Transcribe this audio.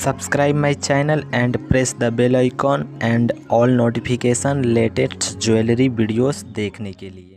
Subscribe my channel and press the bell icon and all notification latest jewellery videos देखने के लिए।